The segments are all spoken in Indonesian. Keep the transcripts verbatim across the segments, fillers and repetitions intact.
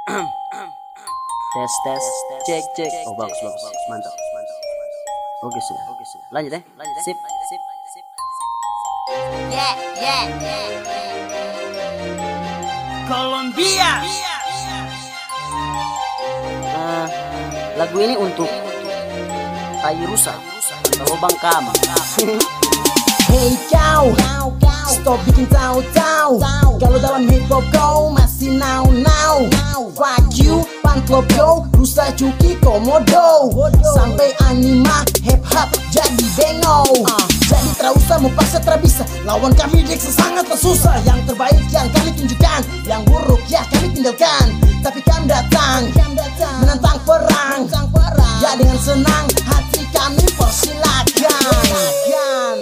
Tes tes cek cek. Oh bagus bagus mantap mantap. Oke sudah oke sudah. Lanjut ya. Lanjut sip sip sip. Yeah yeah yeah. Colombia. Nah, lagu ini untuk Tai Rusa atau Bang Kam. Hey kau, stop bikin tahu-tahu. Kalau dalam hip hop kau masih now now. Fuck you, pantlop yo, rusa cuki komodo. Sampai anima hip hop jadi bengo. Jadi terusah mau paksa terabisa. Lawan kami deksa sangat susah. Yang terbaik yang kami tunjukkan, yang buruk ya kami tinggalkan. Tapi kami datang, menantang perang. Ya dengan senang hati kami persilakan.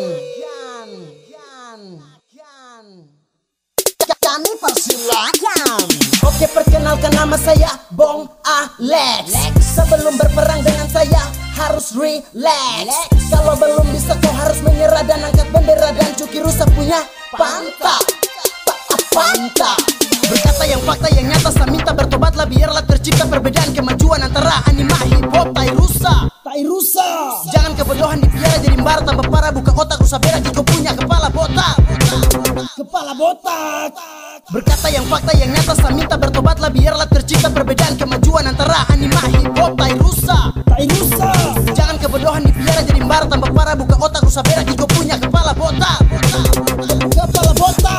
Kami persilakan. Oke, perkenalkan nama saya Bong Alex. Sebelum berperang dengan saya harus relax. Kalau belum bisa kau harus menyerah dan angkat bendera dan cuki rusa punya pantat. Pantat. Berkata yang fakta yang nyata, saya minta bertobatlah biarlah tercipta perbedaan kemajuan antara anima hip hop Tai Rusa. Tai Rusa. Jangan kebodohan dipiara jadi mbar tambah parah, buka otak rusa berak jika punya kepala botak. Kepala botak. Berkata yang fakta yang nyata, saya minta bertobatlah biarlah tercipta perbedaan kemajuan antara anima hip hop Tai Rusa. Tai Rusa. Jangan kebodohan dipiara jadi mbar tambah parah, buka otak rusa berak jika punya kepala botak. Kepala botak.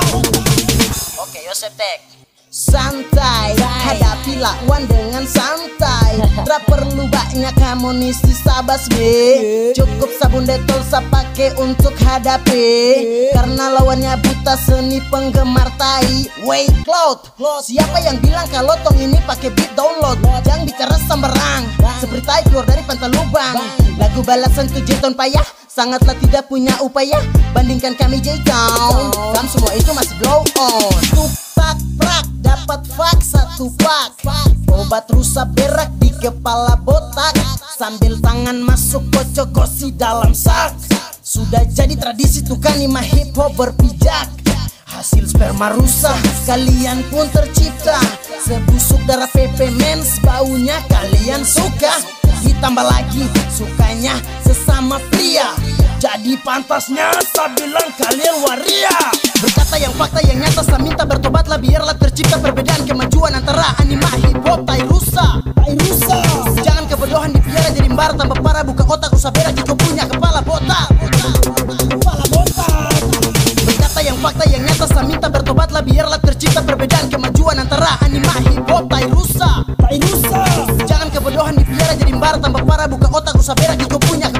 Oke, Yosef Tek. Santai, hadapi lawan dengan santai. Tak perlu banyak amunisi sabas be. Cukup sabun detol saya pakai untuk hadapi. Karena lawannya buta seni penggemar tai. Wait cloud, siapa yang bilang kalau tong ini pakai beat download? Jangan bicara sembarang, seperti tai keluar dari pantai lubang. Lagu balasan tuh jeton payah, sangatlah tidak punya upaya. Bandingkan kami J-Town, kamu semua itu masih blow on. Tupak prak, dapat fak satu pak. Obat rusa berak di kepala botak. Sambil tangan masuk kocok gosi dalam sak. Sudah jadi tradisi tuh kanima hip hop berpijak. Hasil sperma rusa, kalian pun tercipta. Sebusuk darah peppermint, baunya kalian suka. Ditambah lagi sukanya sesama pria. Jadi pantasnya saya bilang kalian waria. Berkata yang fakta yang nyata, saya minta bertobatlah biarlah tercipta perbedaan kemajuan antara anima hip hop Tai Rusa. Tai Rusa. Jangan kebodohan dipiara jadi mbar tambah parah, buka otak rusa berak jika punya kepala botak. Kepala botak. Berkata yang fakta yang nyata, saya minta bertobatlah biarlah tercipta perbedaan kemajuan antara anima hip hop Tai Rusa. Tai Rusa. Jangan kebodohan dipiara jadi mbar tambah parah, buka otak rusa berak jika punya